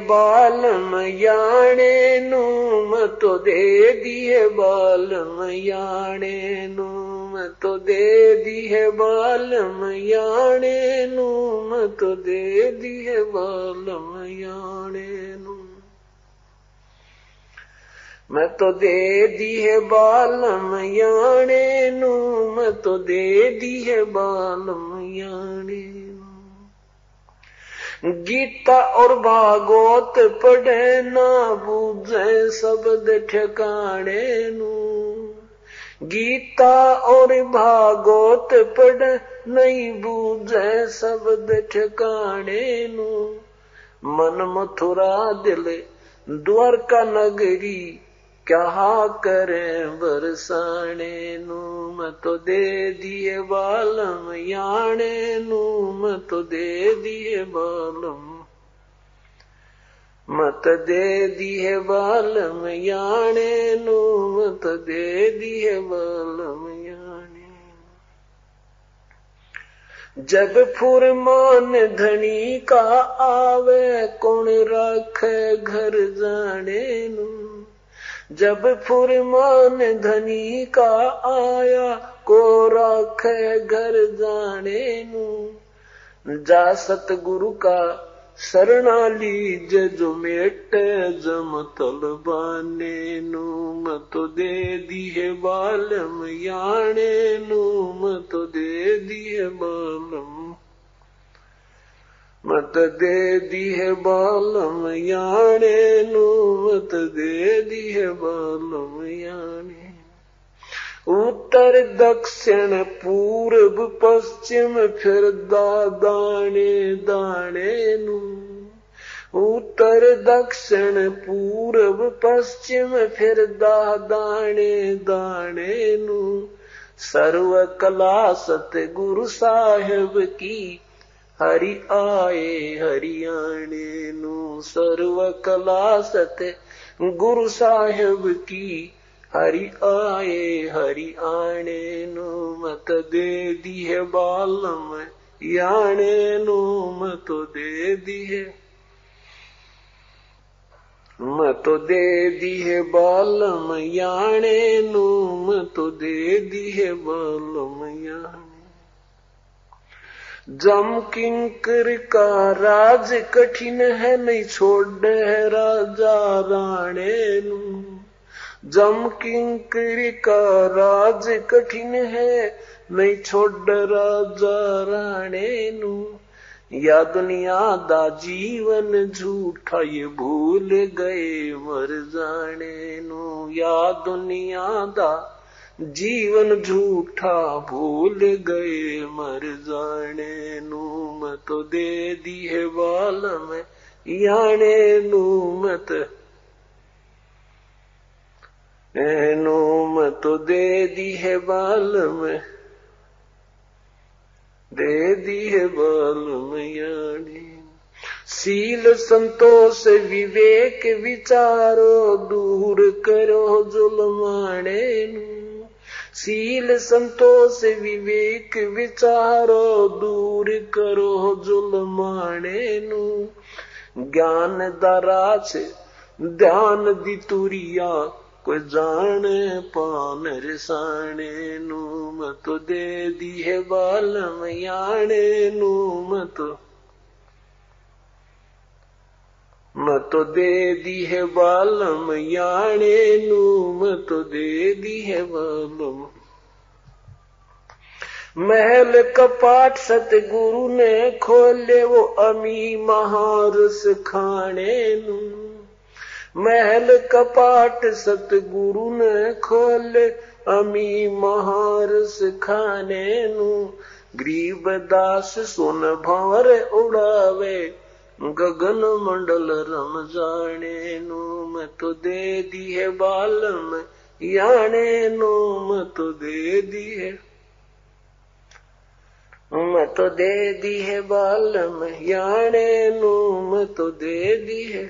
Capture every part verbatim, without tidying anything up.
बालम याने नू मतो दे दिए बालम याने नू मतो दे दिए बालम याने नू मतो दे दिए बालम याने नू मैं तो दे दी है बालम याने नू मैं तो दे दी है बालम याने नू गीता और भागवत पढ़े ना बूझे शब्द ठिकाने नू गीता और भागवत पढ़े नहीं बूझे शब्द ठिकाने नू मन मथुरा दिल द्वारका नगरी क्या करें बरसाने नू मैं तो दे दिए बालम याने नू मैं तो दे दिए बालम मत दे दिए बालम याने नू मत दे दिए बालम याने जब फुरमान धनी का आवे कौन रखे घर जाने नू जब फुरमान धनी का आया को रखे घर जाने नू जा सतगुरु का शरणा लीज जो मेटे जम तलबाने नू मतो दे दिए बालम याने नू मतो दे दिए बालम मत दे दिए बालम याने नू मत दे दिए बालम याने उत्तर दक्षिण पूर्व पश्चिम फिर दाने दाने नू उत्तर दक्षिण पूर्व पश्चिम फिर दाने दाने नू सर्व कला सतगुरु साहिब की हरि आए हरियाणे नू सर्व कला सत गुरु साहिब की हरि आए हरियाणे नू मत दे दिए बालम याने नू मत दे दिए मत दे दिए बालम याने नू मत दे दिए बालम याने जम किंकर का राज कठिन है नहीं छोड़ है राजा राणे नू जम किंकर का राज कठिन है नहीं छोड़ राजा राणे नू या दुनिया दा जीवन झूठा ये भूल गए मर जाने नू या दुनिया दा जीवन झूठा भूल गए मर जाने नू मैं तो दे दिए बालम याने नू मत नू मैं तो दे दिए बालम दे दिए बालम याने सील संतोष विवेक विचारो दूर करो जुल्माने नू सील संतोष विवेक विचारो दूर करो जुल्माने नू ज्ञान दराच ध्यान दी तुरिया कोई जाने पान रिसाने नू मत दे दिए बालम याने नू मत मत दे दिए बालम याने नू मत दे दिए बालम महल कपाट सतगुरु ने खोले वो अमी महारस खाने नू महल कपाट सतगुरु ने खोले अमी महारस खाने नू गरीब दास सुन भंवर उड़ावे गगन मंडल रम जाने नू मैं तो दे दिए बालम याने नू मैं तो दे दिए मैं तो दे दिए बालम याने नू मैं तो दे दिए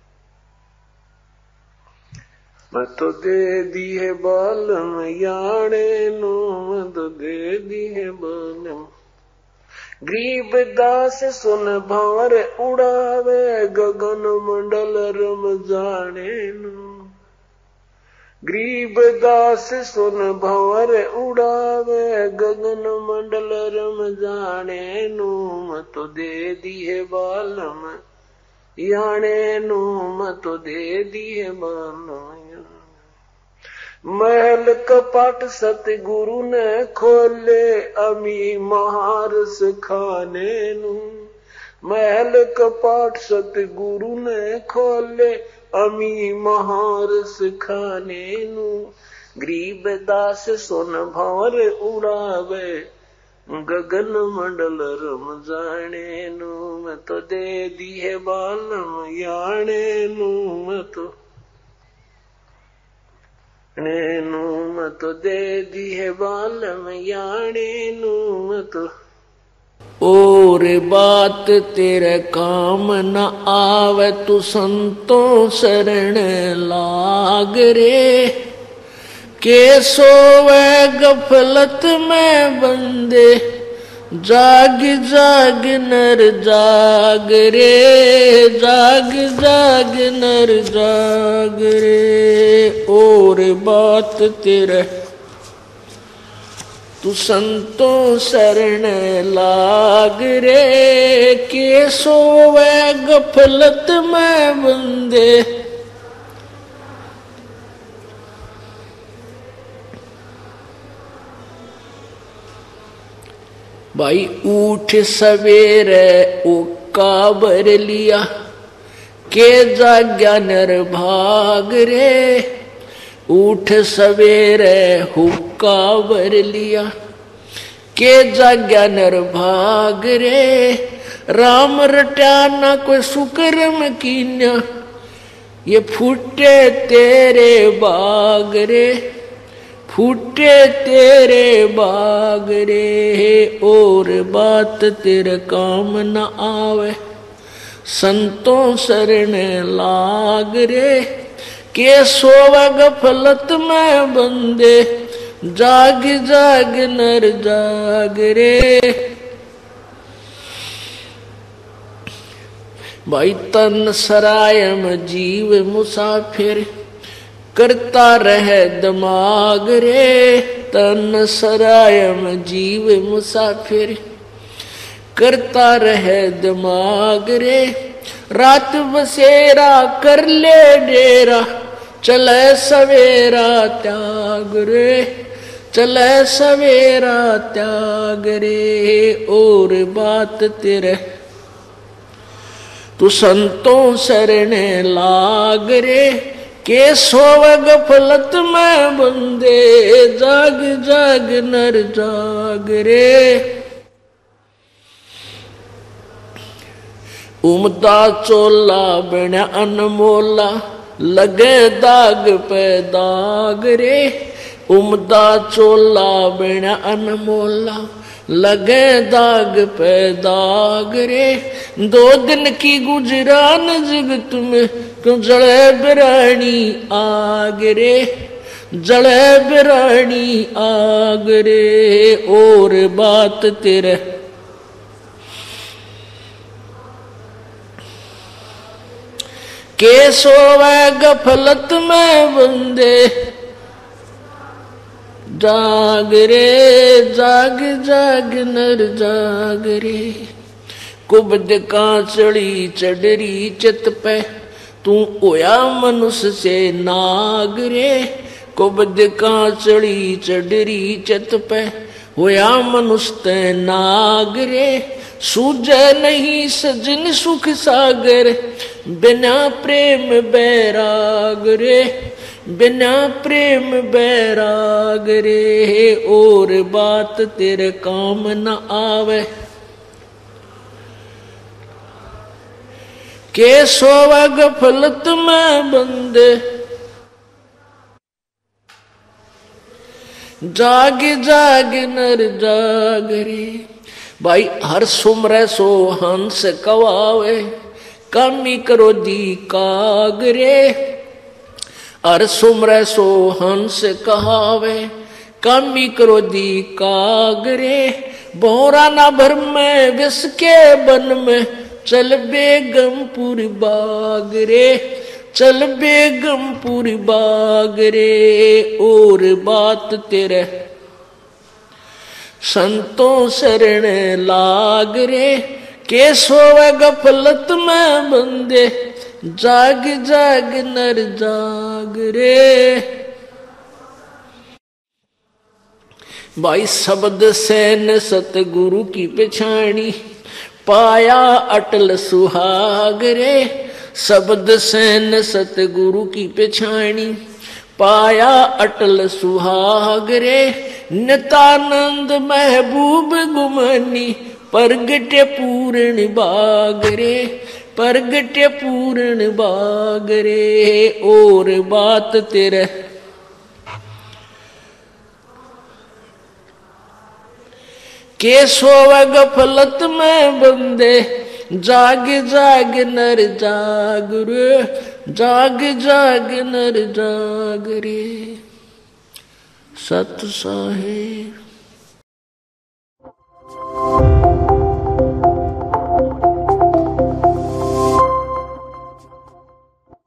मैं तो दे दिए बालम याने नू मैं तो दे दिए बालम गरीब दास सुन भार उड़ावे गगन मंडल रम जाने नु। गरीब दास सुन भंवर उड़ावे गगन मंडल रम जाने नु। मत दे दिए बालम याने नु मत दे दिए बालम। महल कपाट सतगुरु ने खोले अमी महारस खाने नु। महल कपाट सतगुरु ने खोले अमी महारस खाने नु। गरीब दास सोन भंवर उड़ावे गगन मंडल रम जाने नु। मैं तो दे दिए बालम याने नु मैं तो नु मैं तो दे दिए बालम याने नु मैं तो। और बात तेरे काम न आवे तू संतों शरण लाग रे। के सोवे गफलत में बंदे जाग जाग नर जाग रे। जाग जाग नर जाग रे। और बात तेरे तू संतों शरण लाग रे। के सोवे गफलत में बंदे भाई उठ सवेरे उक्का बर लिया के जाग्या नर भाग रे। उठ सवेरे हुक्का बर लिया के जाग्या नर भाग रे। राम रट्या ना कोई सुकर्म कीन्या ये फूटे तेरे बाग रे। फूटे तेरे बाग रे। और बात तेरे काम न आवे संतों शरण लाग रे। के सोवा गफलत में बंदे जाग जाग नर जाग रे। भाई तन सरायम जीव मुसाफिर करता रहे दिमाग रे। तन सरायम जीव मुसाफिर करता रहे दिमाग रे। रात बसेरा कर ले डेरा चले सवेरा त्याग रे। चले सवेरा त्याग रे। और बात तेरे तू संतों शरण लाग रे। के सोव गफलत में बंदे जाग जाग नर जाग रे। उमदा चोला बना अनमोला लगे दाग पे दाग रे। उमदा चोला बना अनमोला लगे दाग पे दाग रे। दो दिन की गुजरान जगत में क्यों जड़े बिरानी आग रे। जड़े बिरानी आग रे। और बात तेरे के सोवे गफलत में बंदे जाग रे। जाग जाग नर जाग रे। कुबद का चढ़ी चढ़री चित पे तू होया मनुष्य से नाग रे। कुबद का चढ़ी चढ़री चित पे होया मनुष्य ते नाग रे। सूझे नहीं सजन सुख सागर बिना प्रेम बैराग रे। बिना प्रेम बैराग रे। और बात तेरे काम न आवे के सोवा गफलत में बंदे जाग जाग नर जाग रे। भाई हर सुमरे सो हंस कवावे कामी करो दी काग रे। हर सुमरे सो हंस कहावे कामी करो दी काग रे। बोरा ना भर में विष के बन में चल बेगमपुर बाग रे, चल बेगमपुर बाग रे। और बात तेरे संतों शरण लाग रे, के सोवे गफलत में बंदे जाग जाग नर जाग रे। भाई शब्द सैन सतगुरु की पछाणी, पाया अटल सुहाग रे। शब्द सैन सतगुरु की पछाणी, पाया अटल सुहाग रे। नितानंद महबूब गुमानी, परगटे पूर्ण बाग रे, परगटे पूर्ण बाग रे। और बात तेरे के सोवे गफलत में बंदे जाग जाग नर जाग रे, जाग जाग नर जाग रे। सत साहिब।